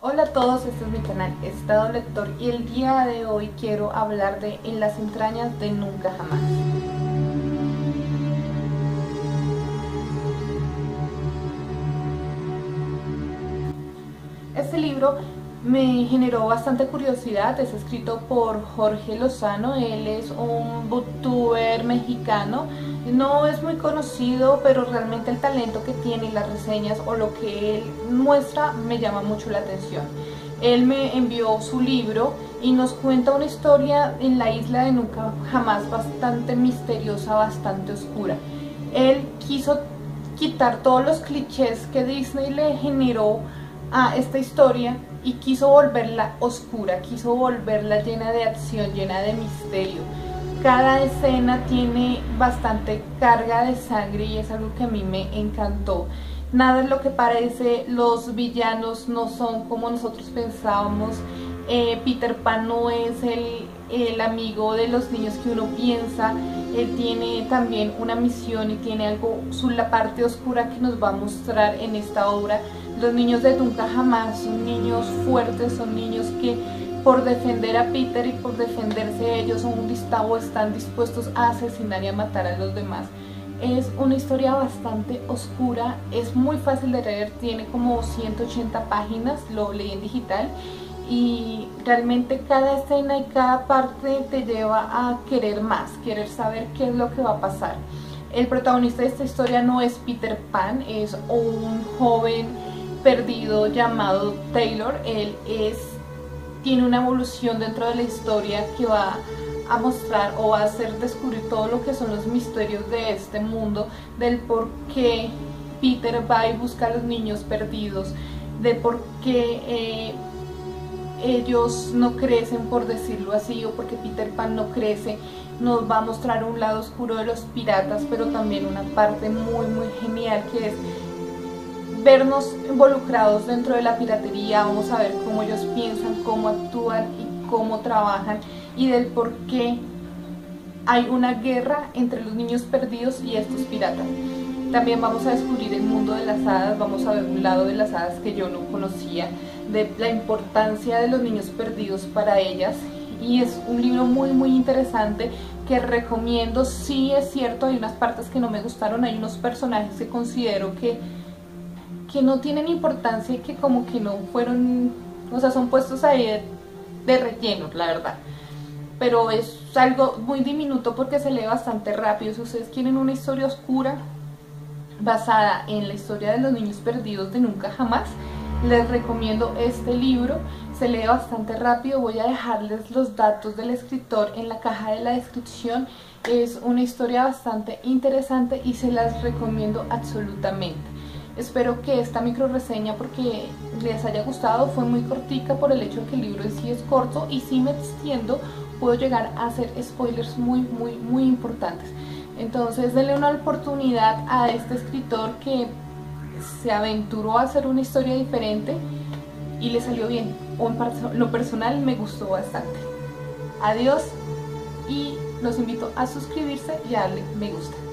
Hola a todos, este es mi canal Estado Lector y el día de hoy quiero hablar de En las entrañas de Nunca Jamás. Este libro me generó bastante curiosidad, es escrito por Jorge Lozano, él es un booktuber mexicano, no es muy conocido, pero realmente el talento que tiene y las reseñas o lo que él muestra me llama mucho la atención. Él me envió su libro y nos cuenta una historia en la isla de Nunca Jamás bastante misteriosa, bastante oscura. Él quiso quitar todos los clichés que Disney le generó a esta historia y quiso volverla oscura, quiso volverla llena de acción, llena de misterio. Cada escena tiene bastante carga de sangre y es algo que a mí me encantó. Nada es lo que parece, los villanos no son como nosotros pensábamos, Peter Pan no es el amigo de los niños que uno piensa, él tiene también una misión y tiene algo, la parte oscura que nos va a mostrar en esta obra. Los niños de Nunca Jamás son niños fuertes, son niños que por defender a Peter y por defenderse ellos están dispuestos a asesinar y a matar a los demás. Es una historia bastante oscura, es muy fácil de leer, tiene como 180 páginas, lo leí en digital y realmente cada escena y cada parte te lleva a querer más, querer saber qué es lo que va a pasar. El protagonista de esta historia no es Peter Pan, es un joven perdido llamado Taylor. Él tiene una evolución dentro de la historia que va a mostrar o va a hacer descubrir todo lo que son los misterios de este mundo, del por qué Peter va y busca a los niños perdidos, de por qué ellos no crecen, por decirlo así, o porque Peter Pan no crece. Nos va a mostrar un lado oscuro de los piratas, pero también una parte muy genial que es vernos involucrados dentro de la piratería. Vamos a ver cómo ellos piensan, cómo actúan y cómo trabajan y del por qué hay una guerra entre los niños perdidos y estos piratas. También vamos a descubrir el mundo de las hadas, vamos a ver un lado de las hadas que yo no conocía, de la importancia de los niños perdidos para ellas. Y es un libro muy interesante que recomiendo. Sí, es cierto, hay unas partes que no me gustaron, hay unos personajes que considero que no tienen importancia y que como que no fueron, o sea, son puestos ahí de relleno, la verdad. Pero es algo muy diminuto porque se lee bastante rápido. Si ustedes quieren una historia oscura basada en la historia de los niños perdidos de Nunca Jamás, les recomiendo este libro. Se lee bastante rápido, voy a dejarles los datos del escritor en la caja de la descripción. Es una historia bastante interesante y se las recomiendo absolutamente. Espero que esta micro reseña porque les haya gustado, fue muy cortica por el hecho de que el libro en sí es corto y si me extiendo puedo llegar a hacer spoilers muy importantes. Entonces denle una oportunidad a este escritor que se aventuró a hacer una historia diferente y le salió bien. En lo personal me gustó bastante. Adiós y los invito a suscribirse y a darle me gusta.